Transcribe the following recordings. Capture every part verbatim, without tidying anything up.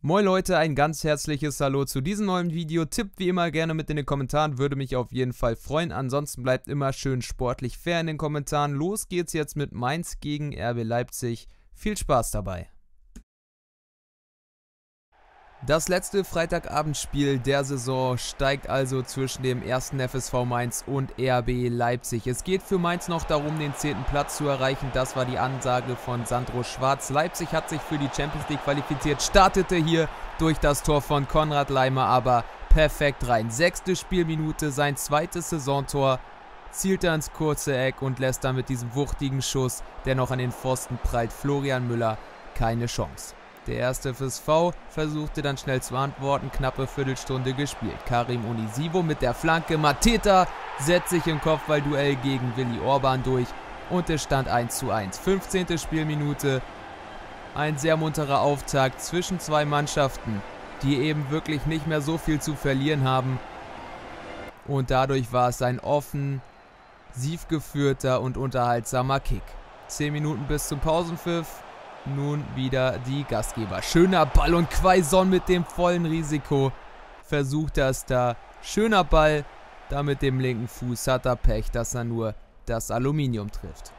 Moin Leute, ein ganz herzliches Hallo zu diesem neuen Video. Tippt wie immer gerne mit in den Kommentaren, würde mich auf jeden Fall freuen. Ansonsten bleibt immer schön sportlich fair in den Kommentaren. Los geht's jetzt mit Mainz gegen R B Leipzig. Viel Spaß dabei. Das letzte Freitagabendspiel der Saison steigt also zwischen dem ersten F S V Mainz und R B Leipzig. Es geht für Mainz noch darum, den zehnten Platz zu erreichen. Das war die Ansage von Sandro Schwarz. Leipzig hat sich für die Champions League qualifiziert, startete hier durch das Tor von Konrad Laimer aber perfekt rein. Sechste Spielminute, sein zweites Saisontor, zielt er ins kurze Eck und lässt dann mit diesem wuchtigen Schuss, der noch an den Pfosten prallt, Florian Müller keine Chance. Der erste F S V versuchte dann schnell zu antworten, knappe Viertelstunde gespielt. Karim Onisivo mit der Flanke, Mateta setzt sich im Kopfballduell gegen Willi Orban durch und es stand eins zu eins. fünfzehnte Spielminute, ein sehr munterer Auftakt zwischen zwei Mannschaften, die eben wirklich nicht mehr so viel zu verlieren haben. Und dadurch war es ein offensiv geführter und unterhaltsamer Kick. zehn Minuten bis zum Pausenpfiff. Nun wieder die Gastgeber. Schöner Ball und Quaison mit dem vollen Risiko versucht das da. Schöner Ball, da mit dem linken Fuß hat er Pech, dass er nur das Aluminium trifft.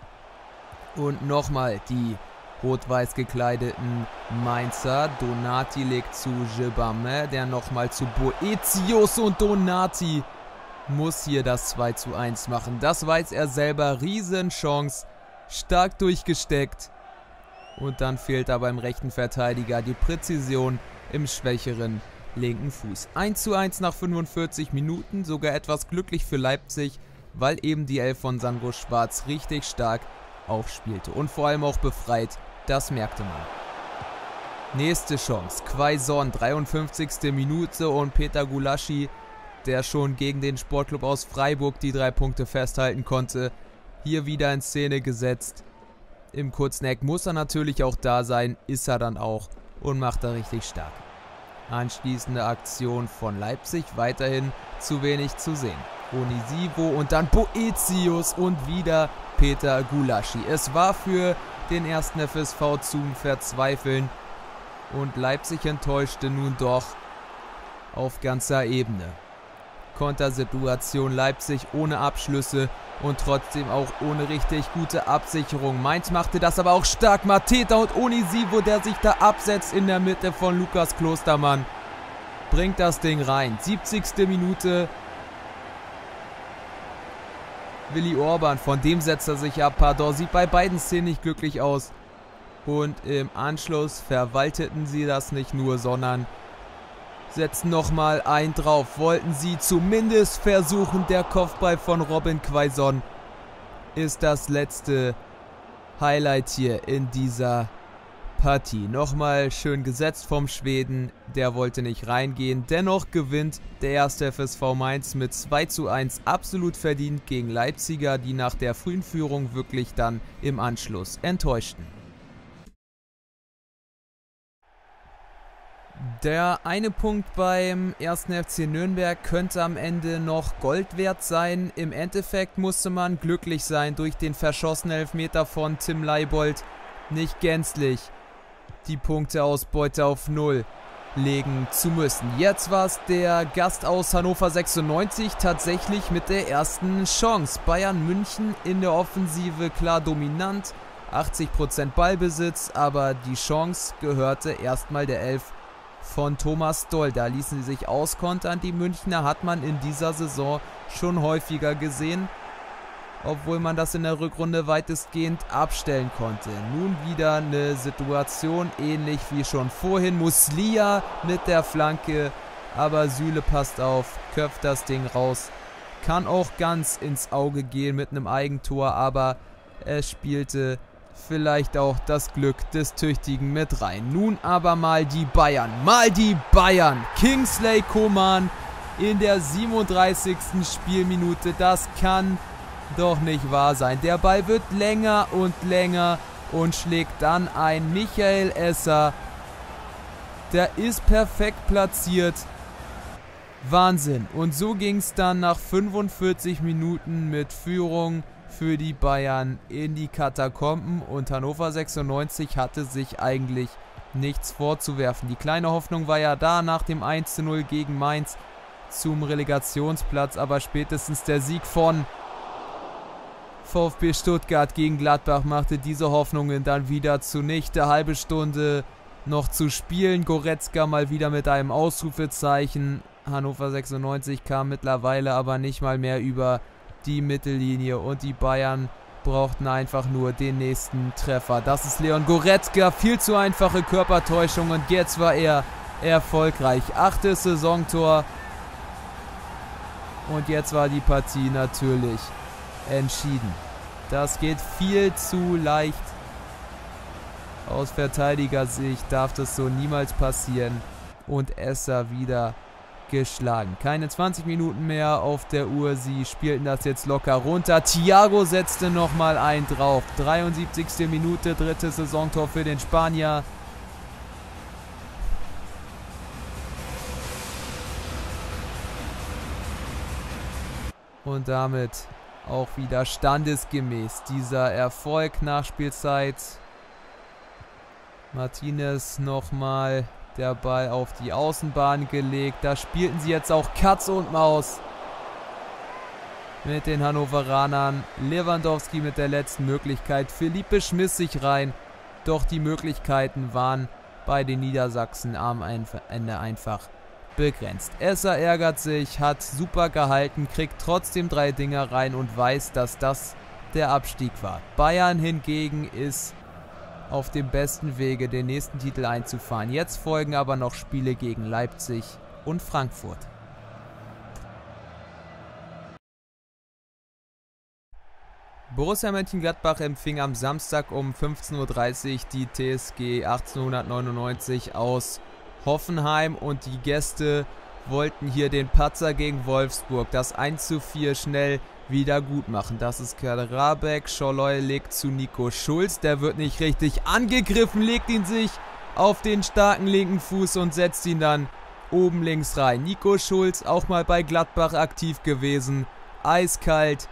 Und nochmal die rot-weiß gekleideten Mainzer. Donati legt zu Gilbermin, der nochmal zu Boetius und Donati muss hier das zwei zu eins machen. Das weiß er selber, Riesenchance, stark durchgesteckt. Und dann fehlt da beim rechten Verteidiger die Präzision im schwächeren linken Fuß. eins zu eins nach fünfundvierzig Minuten, sogar etwas glücklich für Leipzig, weil eben die Elf von Sandro Schwarz richtig stark aufspielte. Und vor allem auch befreit, das merkte man. Nächste Chance, Quaison, dreiundfünfzigste Minute und Peter Gulaschi, der schon gegen den Sportclub aus Freiburg die drei Punkte festhalten konnte, hier wieder in Szene gesetzt. Im kurzen Eck muss er natürlich auch da sein, ist er dann auch und macht er richtig stark. Anschließende Aktion von Leipzig, weiterhin zu wenig zu sehen. Onisivo und dann Boetius und wieder Peter Gulaschi. Es war für den ersten F S V zum Verzweifeln und Leipzig enttäuschte nun doch auf ganzer Ebene. Kontersituation Leipzig ohne Abschlüsse und trotzdem auch ohne richtig gute Absicherung. Mainz machte das aber auch stark. Mateta und Onisivo, der sich da absetzt in der Mitte von Lukas Klostermann, bringt das Ding rein. siebzigste Minute. Willi Orban, von dem setzt er sich ab. Pardon, sieht bei beiden Szenen nicht glücklich aus. Und im Anschluss verwalteten sie das nicht nur, sondern setzen nochmal ein drauf. Wollten sie zumindest versuchen. Der Kopfball von Robin Quaison ist das letzte Highlight hier in dieser Partie. Nochmal schön gesetzt vom Schweden. Der wollte nicht reingehen. Dennoch gewinnt der erste F S V Mainz mit zwei zu eins absolut verdient gegen Leipziger, die nach der frühen Führung wirklich dann im Anschluss enttäuschten. Der eine Punkt beim ersten F C Nürnberg könnte am Ende noch Gold wert sein. Im Endeffekt musste man glücklich sein, durch den verschossenen Elfmeter von Tim Leibold nicht gänzlich die Punkteausbeute auf Null legen zu müssen. Jetzt war es der Gast aus Hannover sechsundneunzig tatsächlich mit der ersten Chance. Bayern München in der Offensive klar dominant, achtzig Prozent Ballbesitz, aber die Chance gehörte erstmal der Elf von Thomas Doll. Da ließen sie sich auskontern. Die Münchner hat man in dieser Saison schon häufiger gesehen, obwohl man das in der Rückrunde weitestgehend abstellen konnte. Nun wieder eine Situation ähnlich wie schon vorhin. Muslia mit der Flanke, aber Süle passt auf, köpft das Ding raus. Kann auch ganz ins Auge gehen mit einem Eigentor, aber es spielte vielleicht auch das Glück des Tüchtigen mit rein. Nun aber mal die Bayern. Mal die Bayern. Kingsley Coman in der siebenunddreißigsten Spielminute. Das kann doch nicht wahr sein. Der Ball wird länger und länger und schlägt dann ein. Michael Esser. Der ist perfekt platziert. Wahnsinn. Und so ging es dann nach fünfundvierzig Minuten mit Führung für die Bayern in die Katakomben und Hannover sechsundneunzig hatte sich eigentlich nichts vorzuwerfen. Die kleine Hoffnung war ja da nach dem eins zu null gegen Mainz zum Relegationsplatz, aber spätestens der Sieg von VfB Stuttgart gegen Gladbach machte diese Hoffnungen dann wieder zunichte. Halbe Stunde noch zu spielen. Goretzka mal wieder mit einem Ausrufezeichen. Hannover sechsundneunzig kam mittlerweile aber nicht mal mehr über die Mittellinie und die Bayern brauchten einfach nur den nächsten Treffer. Das ist Leon Goretzka. Viel zu einfache Körpertäuschung und jetzt war er erfolgreich. Achtes Saisontor. Und jetzt war die Partie natürlich entschieden. Das geht viel zu leicht. Aus Verteidigersicht darf das so niemals passieren. Und Esser wieder geschlagen. Keine zwanzig Minuten mehr auf der Uhr. Sie spielten das jetzt locker runter. Thiago setzte nochmal einen drauf. dreiundsiebzigste Minute, drittes Saisontor für den Spanier. Und damit auch wieder standesgemäß dieser Erfolg. Nachspielzeit. Martinez nochmal, der Ball auf die Außenbahn gelegt. Da spielten sie jetzt auch Katz und Maus mit den Hannoveranern. Lewandowski mit der letzten Möglichkeit. Philippe schmiss sich rein. Doch die Möglichkeiten waren bei den Niedersachsen am Ende einfach begrenzt. Esser ärgert sich, hat super gehalten, kriegt trotzdem drei Dinger rein und weiß, dass das der Abstieg war. Bayern hingegen ist auf dem besten Wege, den nächsten Titel einzufahren. Jetzt folgen aber noch Spiele gegen Leipzig und Frankfurt. Borussia Mönchengladbach empfing am Samstag um fünfzehn Uhr dreißig die T S G achtzehnhundertneunundneunzig aus Hoffenheim und die Gäste wollten hier den Patzer gegen Wolfsburg, das eins zu vier, schnell wieder gut machen. Das ist Kaderabek. Scholloy legt zu Nico Schulz. Der wird nicht richtig angegriffen, legt ihn sich auf den starken linken Fuß und setzt ihn dann oben links rein. Nico Schulz auch mal bei Gladbach aktiv gewesen. Eiskalt.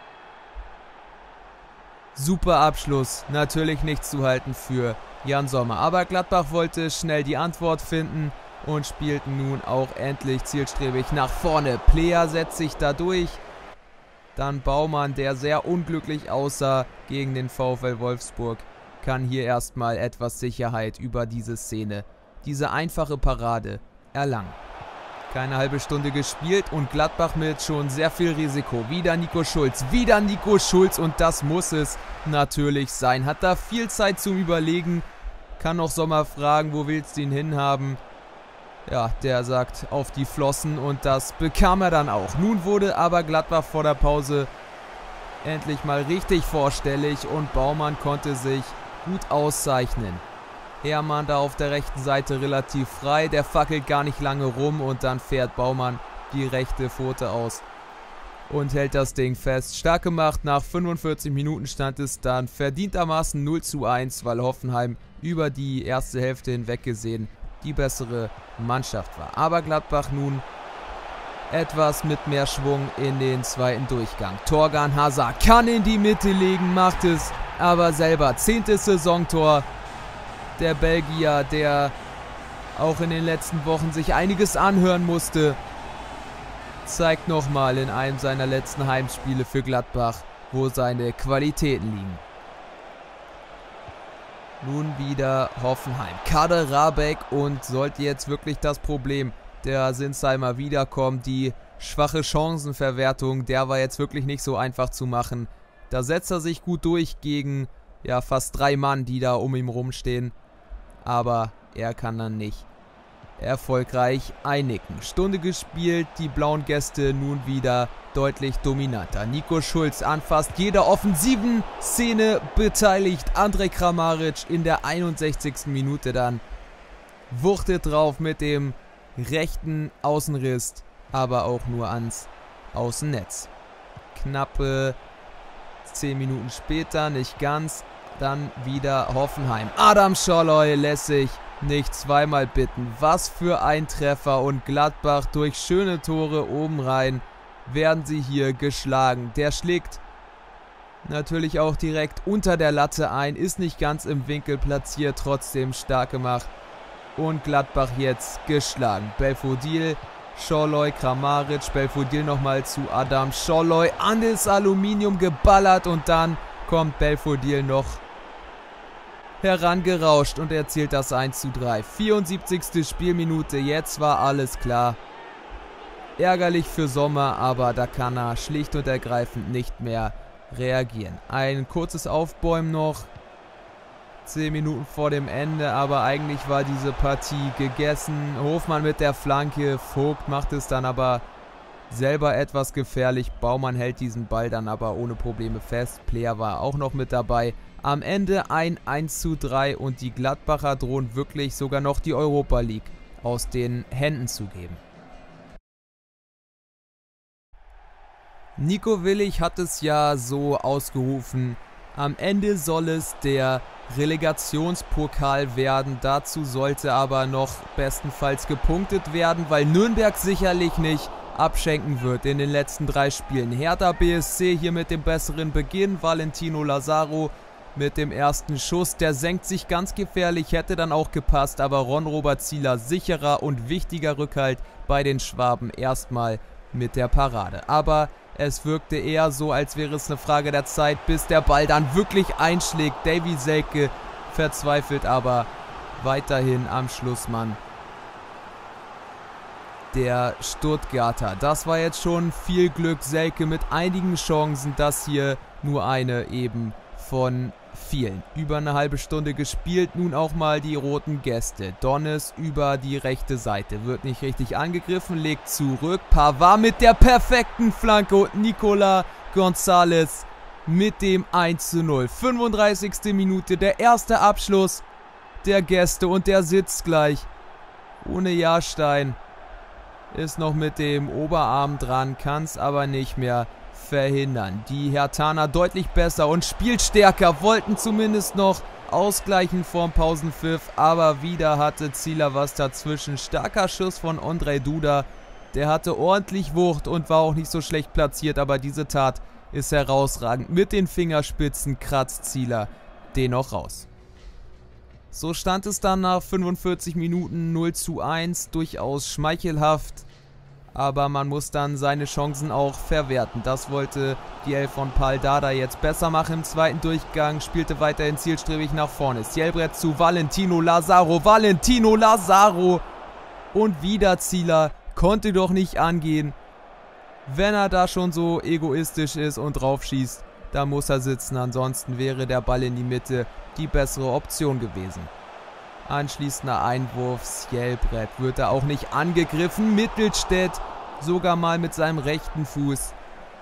Super Abschluss. Natürlich nichts zu halten für Jan Sommer. Aber Gladbach wollte schnell die Antwort finden und spielten nun auch endlich zielstrebig nach vorne. Plea setzt sich da durch. Dann Baumann, der sehr unglücklich aussah gegen den VfL Wolfsburg, kann hier erstmal etwas Sicherheit über diese Szene, diese einfache Parade erlangen. Keine halbe Stunde gespielt und Gladbach mit schon sehr viel Risiko. Wieder Nico Schulz, wieder Nico Schulz und das muss es natürlich sein. Hat da viel Zeit zum Überlegen, kann noch Sommer fragen, wo willst du ihn hinhaben? Ja, der sagt auf die Flossen und das bekam er dann auch. Nun wurde aber Gladbach vor der Pause endlich mal richtig vorstellig und Baumann konnte sich gut auszeichnen. Hermann da auf der rechten Seite relativ frei, der fackelt gar nicht lange rum und dann fährt Baumann die rechte Pfote aus und hält das Ding fest. Stark gemacht, nach fünfundvierzig Minuten stand es dann verdientermaßen null zu eins, weil Hoffenheim über die erste Hälfte hinweg gesehen die bessere Mannschaft war. Aber Gladbach nun etwas mit mehr Schwung in den zweiten Durchgang. Thorgan Hazard kann in die Mitte legen, macht es aber selber. Zehntes Saisontor. Der Belgier, der auch in den letzten Wochen sich einiges anhören musste, zeigt nochmal in einem seiner letzten Heimspiele für Gladbach, wo seine Qualitäten liegen. Nun wieder Hoffenheim. Kaderabek und sollte jetzt wirklich das Problem der Sinsheimer wiederkommen. Die schwache Chancenverwertung, der war jetzt wirklich nicht so einfach zu machen. Da setzt er sich gut durch gegen ja fast drei Mann, die da um ihn rumstehen. Aber er kann dann nicht erfolgreich einnicken. Stunde gespielt, die blauen Gäste nun wieder deutlich dominanter. Nico Schulz an fast jeder offensiven Szene beteiligt. Andrej Kramaric in der einundsechzigsten Minute dann wuchtet drauf mit dem rechten Außenriss, aber auch nur ans Außennetz. Knappe zehn Minuten später, nicht ganz, dann wieder Hoffenheim. Adam Scholloy lässt sich nicht zweimal bitten. Was für ein Treffer und Gladbach durch schöne Tore oben rein werden sie hier geschlagen. Der schlägt Natürlich auch direkt unter der Latte ein, ist nicht ganz im Winkel platziert, trotzdem stark gemacht. Und Gladbach jetzt geschlagen. Belfodil, Scholloy, Kramaric, Belfodil nochmal zu Adam Scholloy, an das Aluminium geballert und dann kommt Belfodil noch herangerauscht und erzielt das eins zu drei. vierundsiebzigste Spielminute, jetzt war alles klar. Ärgerlich für Sommer, aber da kann er schlicht und ergreifend nicht mehr reagieren. Ein kurzes Aufbäumen noch. zehn Minuten vor dem Ende, aber eigentlich war diese Partie gegessen. Hofmann mit der Flanke, Vogt macht es dann aber selber etwas gefährlich. Baumann hält diesen Ball dann aber ohne Probleme fest. Player war auch noch mit dabei. Am Ende ein eins zu drei und die Gladbacher drohen wirklich sogar noch die Europa League aus den Händen zu geben. Nico Willig hat es ja so ausgerufen, am Ende soll es der Relegationspokal werden. Dazu sollte aber noch bestenfalls gepunktet werden, weil Nürnberg sicherlich nicht abschenken wird in den letzten drei Spielen. Hertha B S C hier mit dem besseren Beginn. Valentino Lazaro mit dem ersten Schuss. Der senkt sich ganz gefährlich, hätte dann auch gepasst, aber Ron-Robert Zieler sicherer und wichtiger Rückhalt bei den Schwaben erstmal mit der Parade. Aber es wirkte eher so, als wäre es eine Frage der Zeit, bis der Ball dann wirklich einschlägt. Davy Selke verzweifelt aber weiterhin am Schlussmann. Der Stuttgarter. Das war jetzt schon viel Glück. Selke mit einigen Chancen. Das hier nur eine eben von vielen. Über eine halbe Stunde gespielt. Nun auch mal die roten Gäste. Donnes über die rechte Seite. Wird nicht richtig angegriffen. Legt zurück. Pavard mit der perfekten Flanke. Und Nicolas González mit dem eins zu null. fünfunddreißigste Minute. Der erste Abschluss der Gäste. Und der sitzt gleich. Ohne Jahrstein. Ist noch mit dem Oberarm dran. Kann es aber nicht mehr verhindern. Die Herthaner deutlich besser und spielstärker, wollten zumindest noch ausgleichen vorm Pausenpfiff, aber wieder hatte Zieler was dazwischen. Starker Schuss von Ondrej Duda, der hatte ordentlich Wucht und war auch nicht so schlecht platziert, aber diese Tat ist herausragend. Mit den Fingerspitzen kratzt Zieler den noch raus. So stand es dann nach fünfundvierzig Minuten null zu eins, durchaus schmeichelhaft. Aber man muss dann seine Chancen auch verwerten. Das wollte die Elf von Pal Dardai jetzt besser machen im zweiten Durchgang. Spielte weiterhin zielstrebig nach vorne. Sjelbred zu Valentino Lazaro. Valentino Lazaro. Und wieder Zieler. Konnte doch nicht angehen. Wenn er da schon so egoistisch ist und drauf schießt, da muss er sitzen. Ansonsten wäre der Ball in die Mitte die bessere Option gewesen. Anschließender Einwurf, Sjelbred wird da auch nicht angegriffen. Mittelstädt sogar mal mit seinem rechten Fuß.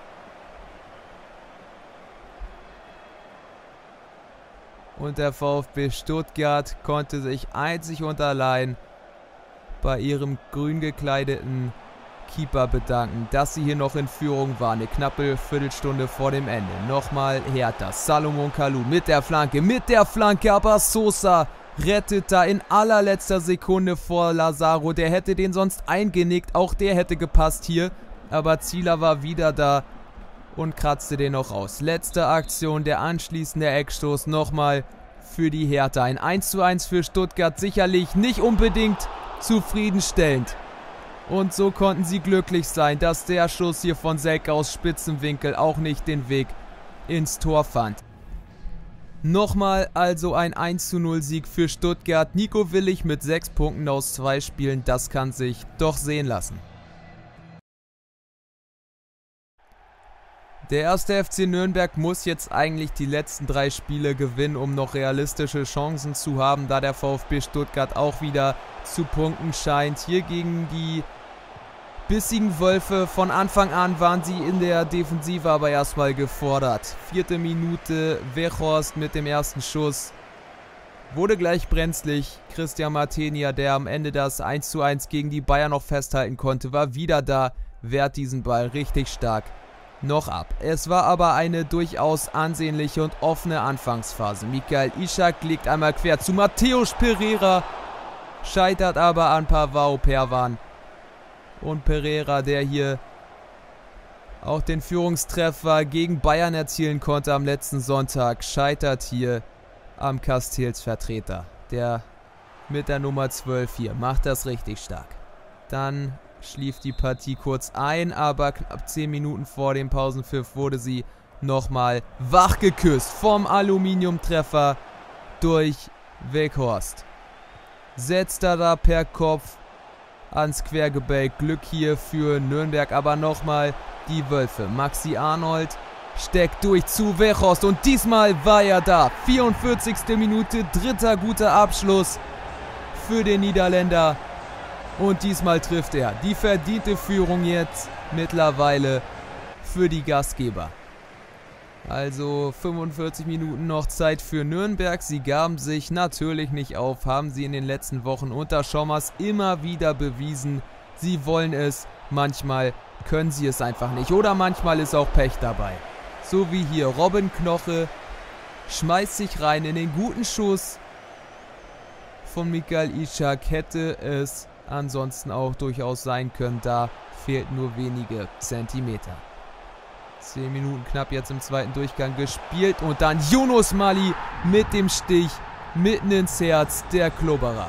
Und der VfB Stuttgart konnte sich einzig und allein bei ihrem grün gekleideten Keeper bedanken, dass sie hier noch in Führung waren. Eine knappe Viertelstunde vor dem Ende. Nochmal Hertha. Salomon Kalou mit der Flanke, mit der Flanke, aber Sosa rettet da in allerletzter Sekunde vor Lazaro. Der hätte den sonst eingenickt. Auch der hätte gepasst hier. Aber Zieler war wieder da und kratzte den noch aus. Letzte Aktion, der anschließende Eckstoß nochmal für die Hertha. Ein eins zu eins für Stuttgart. Sicherlich nicht unbedingt zufriedenstellend. Und so konnten sie glücklich sein, dass der Schuss hier von Selke aus Spitzenwinkel auch nicht den Weg ins Tor fand. Nochmal also ein eins zu null Sieg für Stuttgart. Nico Willig mit sechs Punkten aus zwei Spielen, das kann sich doch sehen lassen. Der erste F C Nürnberg muss jetzt eigentlich die letzten drei Spiele gewinnen, um noch realistische Chancen zu haben, da der VfB Stuttgart auch wieder zu punkten scheint. Hier gegen die bissigen Wölfe von Anfang an waren sie in der Defensive aber erstmal gefordert. Vierte Minute, Weghorst mit dem ersten Schuss. Wurde gleich brenzlig. Christian Martenia, der am Ende das eins zu eins gegen die Bayern noch festhalten konnte, war wieder da, wehrt diesen Ball richtig stark noch ab. Es war aber eine durchaus ansehnliche und offene Anfangsphase. Michael Ishak legt einmal quer zu Mateusz Pereira, scheitert aber an Pavao Perwan. Und Pereira, der hier auch den Führungstreffer gegen Bayern erzielen konnte am letzten Sonntag, scheitert hier am Castells Vertreter. Der mit der Nummer zwölf hier macht das richtig stark. Dann schlief die Partie kurz ein, aber knapp zehn Minuten vor dem Pausenpfiff wurde sie nochmal wach geküsst vom Aluminiumtreffer durch Weghorst. Setzt er da per Kopf ans Quergebälk. Glück hier für Nürnberg, aber nochmal die Wölfe. Maxi Arnold steckt durch zu Weghorst und diesmal war er da. vierundvierzigste Minute, dritter guter Abschluss für den Niederländer. Und diesmal trifft er. Die verdiente Führung jetzt mittlerweile für die Gastgeber. Also fünfundvierzig Minuten noch Zeit für Nürnberg. Sie gaben sich natürlich nicht auf, haben sie in den letzten Wochen unter Schommers immer wieder bewiesen. Sie wollen es, manchmal können sie es einfach nicht. Oder manchmal ist auch Pech dabei. So wie hier Robin Knoche schmeißt sich rein in den guten Schuss von Michael Ishak. Hätte es ansonsten auch durchaus sein können. Da fehlt nur wenige Zentimeter. zehn Minuten knapp jetzt im zweiten Durchgang gespielt. Und dann Yunus Mali mit dem Stich mitten ins Herz der Klubberer.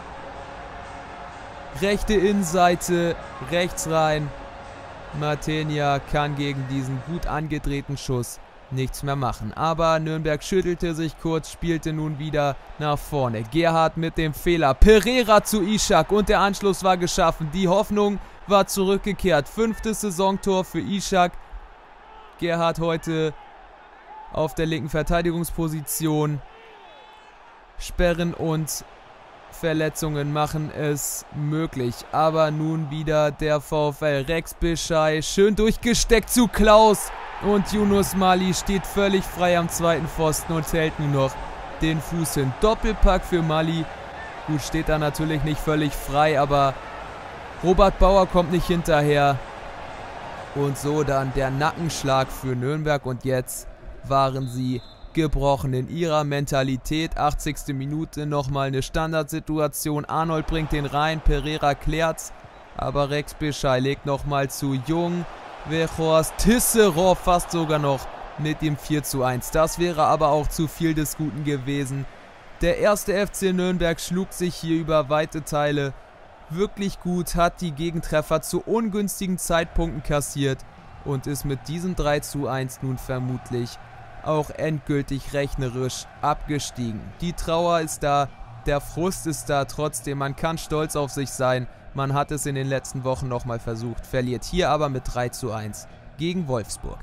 Rechte Innenseite, rechts rein. Martenia kann gegen diesen gut angedrehten Schuss nichts mehr machen. Aber Nürnberg schüttelte sich kurz, spielte nun wieder nach vorne. Gerhard mit dem Fehler. Pereira zu Ishak und der Anschluss war geschaffen. Die Hoffnung war zurückgekehrt. Fünftes Saisontor für Ishak. Gerhard heute auf der linken Verteidigungsposition. Sperren und Verletzungen machen es möglich. Aber nun wieder der VfL. Rex Bischai schön durchgesteckt zu Klaus. Und Yunus Mali steht völlig frei am zweiten Pfosten und hält nur noch den Fuß hin. Doppelpack für Mali. Gut, steht da natürlich nicht völlig frei, aber Robert Bauer kommt nicht hinterher. Und so dann der Nackenschlag für Nürnberg. Und jetzt waren sie gebrochen in ihrer Mentalität. achtzigste Minute nochmal eine Standardsituation. Arnold bringt den rein, Pereira klärt's. Aber Rex Bischai legt nochmal zu Jung. Weghorst, Tisserov fast sogar noch mit dem vier zu eins. Das wäre aber auch zu viel des Guten gewesen. Der erste F C Nürnberg schlug sich hier über weite Teile wirklich gut, hat die Gegentreffer zu ungünstigen Zeitpunkten kassiert und ist mit diesem drei zu eins nun vermutlich auch endgültig rechnerisch abgestiegen. Die Trauer ist da, der Frust ist da, trotzdem, man kann stolz auf sich sein. Man hat es in den letzten Wochen nochmal versucht, verliert hier aber mit drei zu eins gegen Wolfsburg.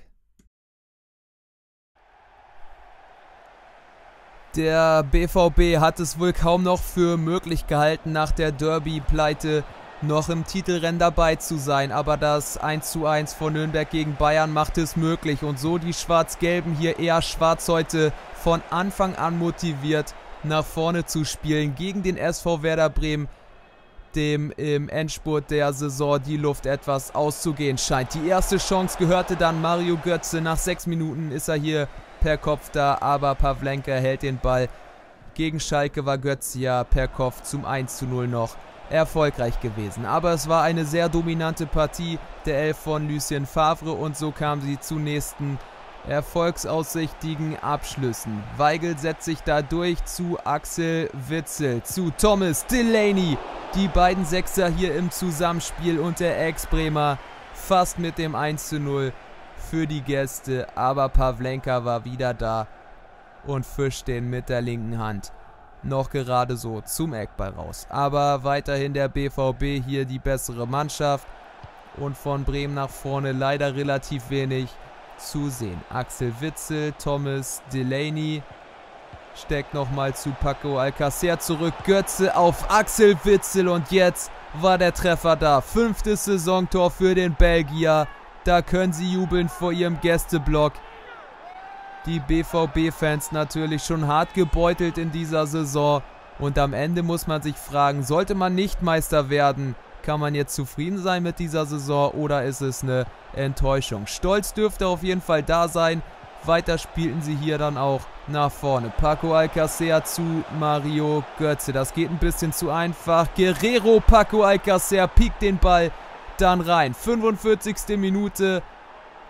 Der B V B hat es wohl kaum noch für möglich gehalten, nach der Derby-Pleite noch im Titelrennen dabei zu sein. Aber das eins zu eins von Nürnberg gegen Bayern macht es möglich. Und so die Schwarz-Gelben hier eher schwarz heute von Anfang an motiviert, nach vorne zu spielen gegen den S V Werder Bremen, dem im Endspurt der Saison die Luft etwas auszugehen scheint. Die erste Chance gehörte dann Mario Götze. Nach sechs Minuten ist er hier per Kopf da, aber Pavlenka hält den Ball. Gegen Schalke war Götze ja per Kopf zum eins zu null noch erfolgreich gewesen. Aber es war eine sehr dominante Partie der Elf von Lucien Favre und so kam sie zu nächsten erfolgsaussichtigen Abschlüssen. Weigl setzt sich da durch zu Axel Witsel, zu Thomas Delaney. Die beiden Sechser hier im Zusammenspiel und der Ex-Bremer fast mit dem eins zu null für die Gäste. Aber Pavlenka war wieder da und fischt den mit der linken Hand noch gerade so zum Eckball raus. Aber weiterhin der B V B hier die bessere Mannschaft und von Bremen nach vorne leider relativ wenig zu sehen. Axel Witsel, Thomas Delaney steckt nochmal zu Paco Alcacer zurück. Götze auf Axel Witsel und jetzt war der Treffer da. Fünftes Saisontor für den Belgier. Da können sie jubeln vor ihrem Gästeblock. Die B V B-Fans natürlich schon hart gebeutelt in dieser Saison. Und am Ende muss man sich fragen, sollte man nicht Meister werden, kann man jetzt zufrieden sein mit dieser Saison oder ist es eine Enttäuschung? Stolz dürfte auf jeden Fall da sein. Weiter spielten sie hier dann auch nach vorne. Paco Alcacer zu Mario Götze. Das geht ein bisschen zu einfach. Guerrero, Paco Alcacer piekt den Ball dann rein. fünfundvierzigste Minute.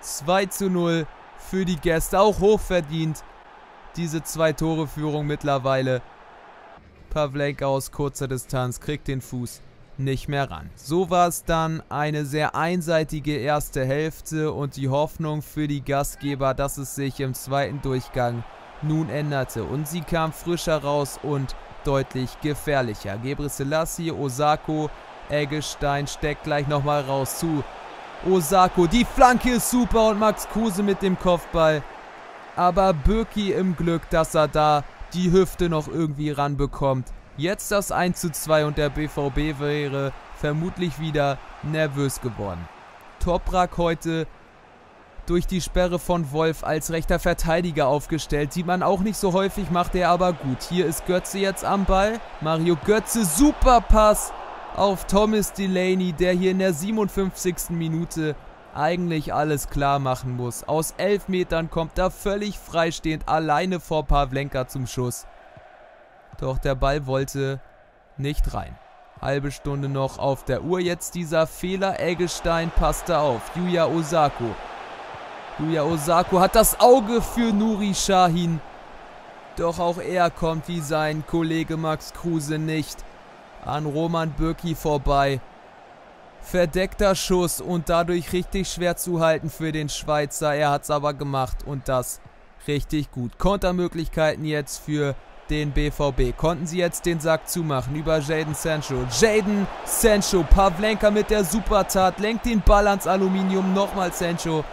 zwei zu null für die Gäste, auch hochverdient. Diese Zwei-Tore-Führung mittlerweile. Pavlenka aus kurzer Distanz kriegt den Fuß nicht mehr ran. So war es dann eine sehr einseitige erste Hälfte und die Hoffnung für die Gastgeber, dass es sich im zweiten Durchgang nun änderte. Und sie kam frischer raus und deutlich gefährlicher. Gebrselassie, Osako, Eggestein steckt gleich nochmal raus zu Osako. Die Flanke ist super und Max Kruse mit dem Kopfball. Aber Bürki im Glück, dass er da die Hüfte noch irgendwie ranbekommt. Jetzt das eins zu zwei und der B V B wäre vermutlich wieder nervös geworden. Toprak heute durch die Sperre von Wolf als rechter Verteidiger aufgestellt. Sieht man auch nicht so häufig, macht er aber gut. Hier ist Götze jetzt am Ball. Mario Götze, super Pass auf Thomas Delaney, der hier in der siebenundfünfzigsten Minute eigentlich alles klar machen muss. Aus elf Metern kommt er völlig freistehend alleine vor Pavlenka zum Schuss. Doch der Ball wollte nicht rein. Halbe Stunde noch auf der Uhr. Jetzt dieser Fehler. Eggestein passte auf. Yuya Osako. Yuya Osako hat das Auge für Nuri Sahin. Doch auch er kommt wie sein Kollege Max Kruse nicht an Roman Bürki vorbei. Verdeckter Schuss und dadurch richtig schwer zu halten für den Schweizer. Er hat es aber gemacht und das richtig gut. Kontermöglichkeiten jetzt für den B V B. Konnten sie jetzt den Sack zumachen über Jadon Sancho. Jadon Sancho, Pavlenka mit der Supertat, lenkt den Ball ans Aluminium. Nochmal Sancho.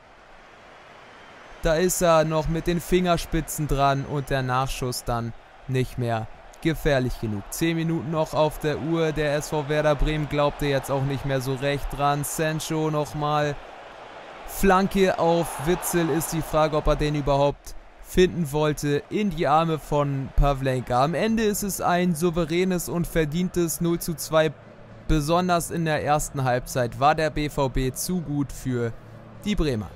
Da ist er noch mit den Fingerspitzen dran und der Nachschuss dann nicht mehr gefährlich genug. zehn Minuten noch auf der Uhr. Der S V Werder Bremen glaubte jetzt auch nicht mehr so recht dran. Sancho nochmal. Flanke auf Witsel, ist die Frage, ob er den überhaupt finden wollte, in die Arme von Pavlenka. Am Ende ist es ein souveränes und verdientes null zu zwei. Besonders in der ersten Halbzeit war der B V B zu gut für die Bremer.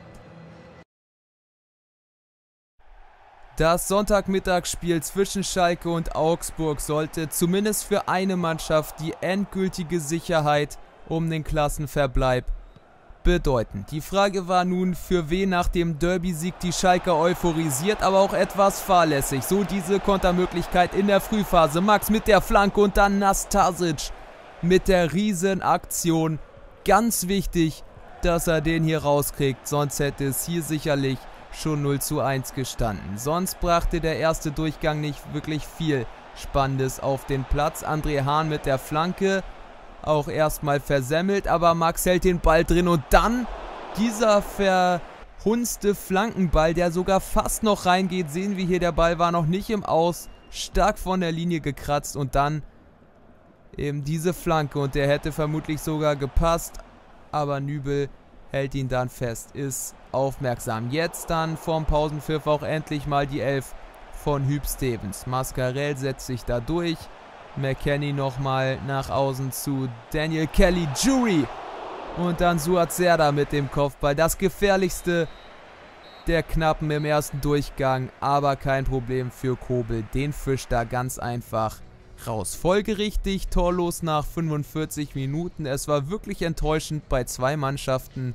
Das Sonntagmittagsspiel zwischen Schalke und Augsburg sollte zumindest für eine Mannschaft die endgültige Sicherheit um den Klassenverbleib bedeuten. Die Frage war nun, für wen nach dem Derby-Sieg die Schalker euphorisiert, aber auch etwas fahrlässig. So diese Kontermöglichkeit in der Frühphase. Max mit der Flanke und dann Nastasic mit der Riesenaktion. Ganz wichtig, dass er den hier rauskriegt, sonst hätte es hier sicherlich schon null zu eins gestanden. Sonst brachte der erste Durchgang nicht wirklich viel Spannendes auf den Platz. André Hahn mit der Flanke. Auch erstmal versemmelt, aber Max hält den Ball drin und dann dieser verhunzte Flankenball, der sogar fast noch reingeht. Sehen wir hier, der Ball war noch nicht im Aus, stark von der Linie gekratzt und dann eben diese Flanke und der hätte vermutlich sogar gepasst, aber Nübel hält ihn dann fest, ist aufmerksam. Jetzt dann vorm Pausenpfiff auch endlich mal die Elf von Huub Stevens. Mascarell setzt sich da durch. McKennie nochmal nach außen zu Daniel Kelly, Jury und dann Suat Serdar mit dem Kopfball. Das gefährlichste der Knappen im ersten Durchgang, aber kein Problem für Kobel. Den fischt da ganz einfach raus. Folgerichtig, torlos nach fünfundvierzig Minuten. Es war wirklich enttäuschend bei zwei Mannschaften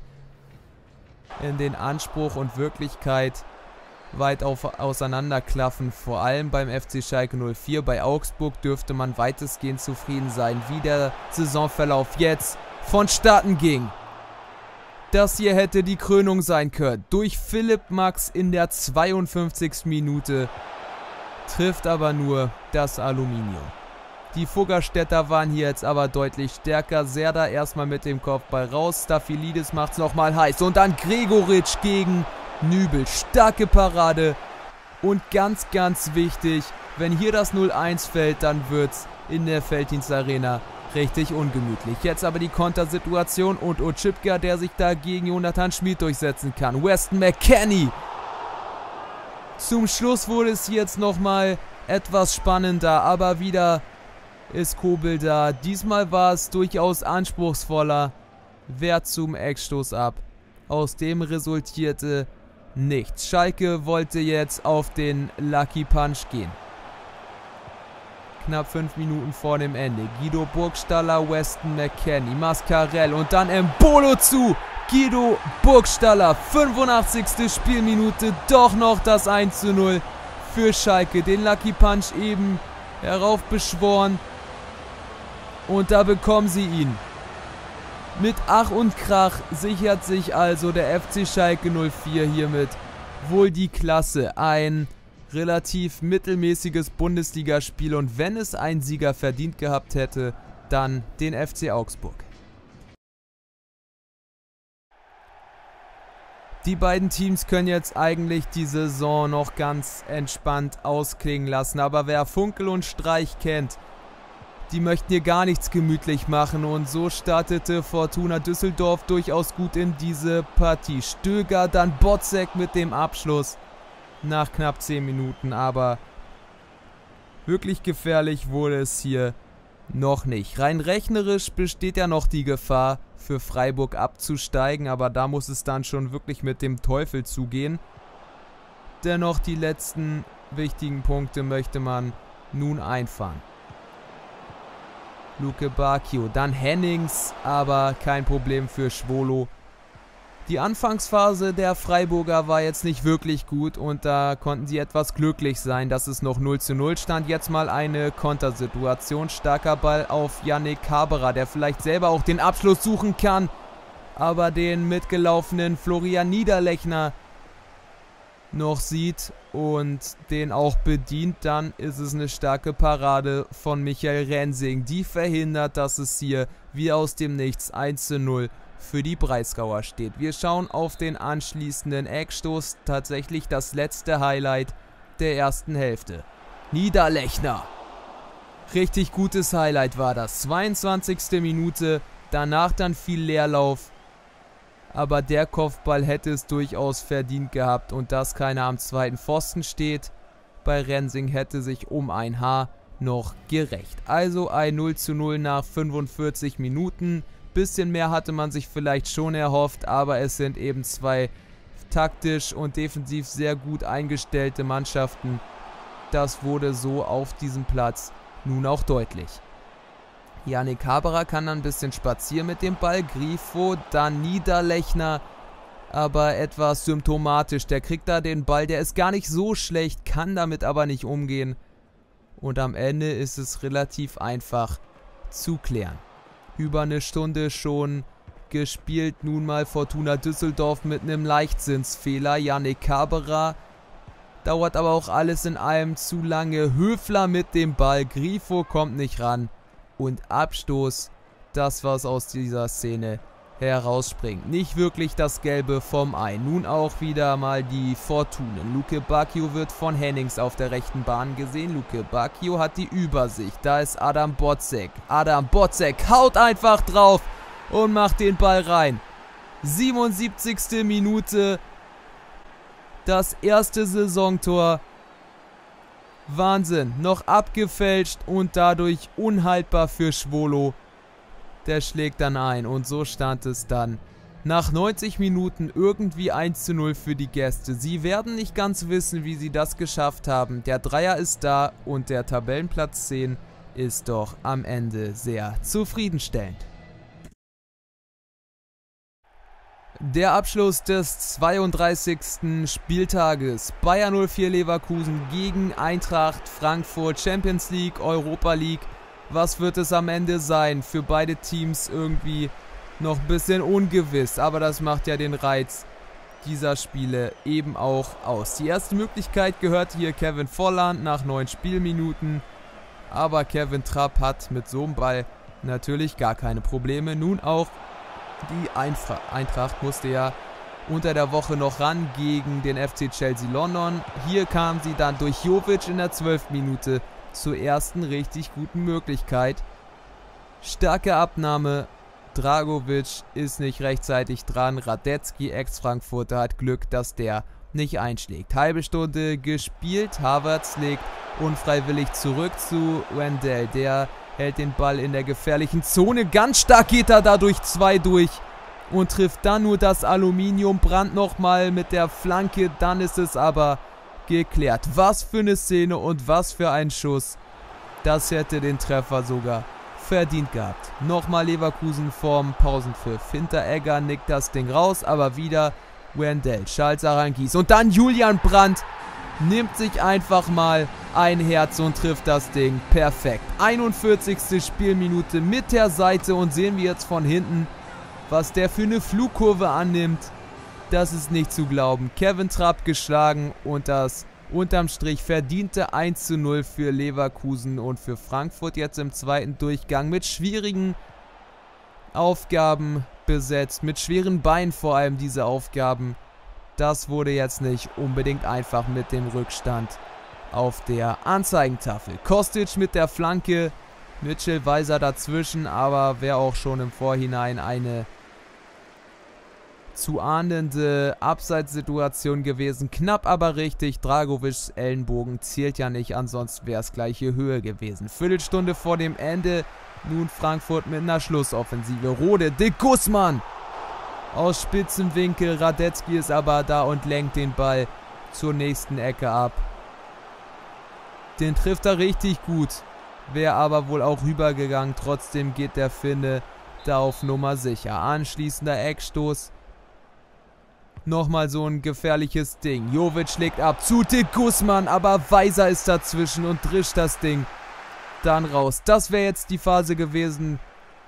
in den Anspruch und Wirklichkeit weit auf, auseinanderklaffen, vor allem beim F C Schalke null vier. Bei Augsburg dürfte man weitestgehend zufrieden sein, wie der Saisonverlauf jetzt vonstatten ging. Das hier hätte die Krönung sein können. Durch Philipp Max in der zweiundfünfzigsten Minute, trifft aber nur das Aluminium. Die Fuggerstädter waren hier jetzt aber deutlich stärker. Serdar erstmal mit dem Kopfball raus. Staffelidis macht es nochmal heiß. Und dann Gregoritsch gegen Nübel. Starke Parade. Und ganz, ganz wichtig, wenn hier das null eins fällt, dann wird es in der Felddienstarena richtig ungemütlich. Jetzt aber die Kontersituation und Otschipka, der sich da gegen Jonathan Schmid durchsetzen kann. Weston McKennie. Zum Schluss wurde es jetzt nochmal etwas spannender, aber wieder ist Kobel da. Diesmal war es durchaus anspruchsvoller. Wehrt zum Eckstoß ab. Aus dem resultierte nichts. Schalke wollte jetzt auf den Lucky Punch gehen. Knapp fünf Minuten vor dem Ende. Guido Burgstaller, Weston McKennie, Mascarell und dann Embolo zu. Guido Burgstaller, fünfundachtzigste Spielminute, doch noch das eins zu null für Schalke. Den Lucky Punch eben heraufbeschworen. Und da bekommen sie ihn. Mit Ach und Krach sichert sich also der F C Schalke null vier hiermit wohl die Klasse. Ein relativ mittelmäßiges Bundesligaspiel und wenn es ein Sieger verdient gehabt hätte, dann den F C Augsburg. Die beiden Teams können jetzt eigentlich die Saison noch ganz entspannt ausklingen lassen, aber wer Funkel und Streich kennt, die möchten hier gar nichts gemütlich machen und so startete Fortuna Düsseldorf durchaus gut in diese Partie. Stöger, dann Botzek mit dem Abschluss nach knapp zehn Minuten, aber wirklich gefährlich wurde es hier noch nicht. Rein rechnerisch besteht ja noch die Gefahr, für Freiburg abzusteigen, aber da muss es dann schon wirklich mit dem Teufel zugehen. Dennoch die letzten wichtigen Punkte möchte man nun einfahren. Luke Bacchio, dann Hennings, aber kein Problem für Schwolo. Die Anfangsphase der Freiburger war jetzt nicht wirklich gut und da konnten sie etwas glücklich sein, dass es noch null zu null stand. Jetzt mal eine Kontersituation. Starker Ball auf Yannick Haberer, der vielleicht selber auch den Abschluss suchen kann, aber den mitgelaufenen Florian Niederlechner noch sieht und den auch bedient. Dann ist es eine starke Parade von Michael Rensing, die verhindert, dass es hier wie aus dem Nichts eins zu null für die Breisgauer steht. Wir schauen auf den anschließenden Eckstoß, tatsächlich das letzte Highlight der ersten Hälfte. Niederlechner. Richtig gutes Highlight war das. zweiundzwanzigste Minute, danach dann viel Leerlauf. Aber der Kopfball hätte es durchaus verdient gehabt und dass keiner am zweiten Pfosten steht bei Rensing hätte sich um ein Haar noch gerecht. Also ein null zu null nach fünfundvierzig Minuten. Bisschen mehr hatte man sich vielleicht schon erhofft, aber es sind eben zwei taktisch und defensiv sehr gut eingestellte Mannschaften. Das wurde so auf diesem Platz nun auch deutlich. Yannick Haberer kann dann ein bisschen spazieren mit dem Ball. Grifo, dann Niederlechner, aber etwas symptomatisch. Der kriegt da den Ball, der ist gar nicht so schlecht, kann damit aber nicht umgehen. Und am Ende ist es relativ einfach zu klären. Über eine Stunde schon gespielt, nun mal Fortuna Düsseldorf mit einem Leichtsinnsfehler. Yannick Haberer, dauert aber auch alles in allem zu lange. Höfler mit dem Ball, Grifo kommt nicht ran. Und Abstoß, das was aus dieser Szene herausspringt. Nicht wirklich das Gelbe vom Ei. Nun auch wieder mal die Fortunen. Luke Bacchio wird von Hennings auf der rechten Bahn gesehen. Luke Bacchio hat die Übersicht. Da ist Adam Botzek. Adam Botzek haut einfach drauf und macht den Ball rein. siebenundsiebzigste Minute. Das erste Saisontor. Wahnsinn. Noch abgefälscht und dadurch unhaltbar für Schwolo. Der schlägt dann ein und so stand es dann nach neunzig Minuten irgendwie eins zu null für die Gäste. Sie werden nicht ganz wissen, wie sie das geschafft haben. Der Dreier ist da und der Tabellenplatz zehn ist doch am Ende sehr zufriedenstellend. Der Abschluss des zweiunddreißigsten Spieltages. Bayer null vier Leverkusen gegen Eintracht Frankfurt, Champions League, Europa League. Was wird es am Ende sein? Für beide Teams irgendwie noch ein bisschen ungewiss. Aber das macht ja den Reiz dieser Spiele eben auch aus. Die erste Möglichkeit gehört hier Kevin Volland nach neun Spielminuten. Aber Kevin Trapp hat mit so einem Ball natürlich gar keine Probleme. Nun auch die Einfra- Eintracht musste ja unter der Woche noch ran gegen den F C Chelsea London. Hier kam sie dann durch Jovic in der zwölften Minute zur ersten richtig guten Möglichkeit. Starke Abnahme. Dragovic ist nicht rechtzeitig dran. Radetzky, Ex-Frankfurter, hat Glück, dass der nicht einschlägt. Halbe Stunde gespielt. Havertz legt unfreiwillig zurück zu Wendell. Der hält den Ball in der gefährlichen Zone. Ganz stark geht er dadurch zwei durch und trifft dann nur das Aluminium. Brandt nochmal mit der Flanke. Dann ist es aber geklärt. Was für eine Szene und was für ein Schuss Das hätte den Treffer sogar verdient gehabt. Nochmal Leverkusen vorm Pausenpfiff. Hinteregger nickt das Ding raus, aber wieder Wendell, Charles Arangis. Und dann Julian Brandt nimmt sich einfach mal ein Herz und trifft das Ding perfekt. einundvierzigste Spielminute mit der Seite und sehen wir jetzt von hinten, was der für eine Flugkurve annimmt. Das ist nicht zu glauben. Kevin Trapp geschlagen und das unterm Strich verdiente eins zu null für Leverkusen und für Frankfurt jetzt im zweiten Durchgang mit schwierigen Aufgaben besetzt, mit schweren Beinen vor allem diese Aufgaben. Das wurde jetzt nicht unbedingt einfach mit dem Rückstand auf der Anzeigentafel. Kostic mit der Flanke, Mitchell Weiser dazwischen, aber wäre auch schon im Vorhinein eine zu ahndende Abseitssituation gewesen. Knapp aber richtig. Dragovics Ellenbogen zählt ja nicht, ansonsten wäre es gleiche Höhe gewesen. Viertelstunde vor dem Ende. Nun Frankfurt mit einer Schlussoffensive. Rode, de Guzman aus spitzem Winkel. Radetzky ist aber da und lenkt den Ball zur nächsten Ecke ab. Den trifft er richtig gut. Wäre aber wohl auch rübergegangen. Trotzdem geht der Finne da auf Nummer sicher. Anschließender Eckstoß. Nochmal so ein gefährliches Ding. Jovic schlägt ab zu de Guzman, aber Weiser ist dazwischen und drischt das Ding dann raus. Das wäre jetzt die Phase gewesen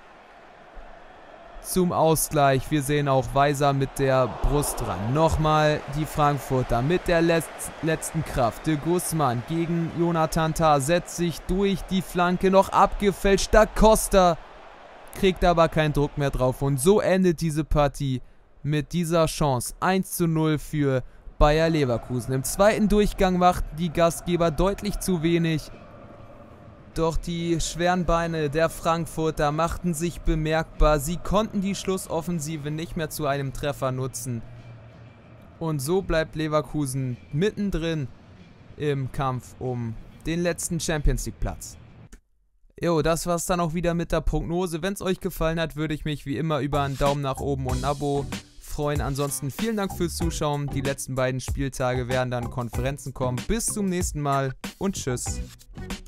zum Ausgleich. Wir sehen auch Weiser mit der Brust dran. Nochmal die Frankfurter mit der Letz letzten Kraft. De Guzman gegen Jonathan Tah setzt sich durch die Flanke, noch abgefälscht. Da Costa kriegt aber keinen Druck mehr drauf. Und so endet diese Partie mit dieser Chance. eins zu null für Bayer Leverkusen. Im zweiten Durchgang machten die Gastgeber deutlich zu wenig. Doch die schweren Beine der Frankfurter machten sich bemerkbar. Sie konnten die Schlussoffensive nicht mehr zu einem Treffer nutzen. Und so bleibt Leverkusen mittendrin im Kampf um den letzten Champions League Platz. Jo, das war's dann auch wieder mit der Prognose. Wenn es euch gefallen hat, würde ich mich wie immer über einen Daumen nach oben und ein Abo freuen. Ansonsten vielen Dank fürs Zuschauen. Die letzten beiden Spieltage werden dann Konferenzen kommen. Bis zum nächsten Mal und tschüss.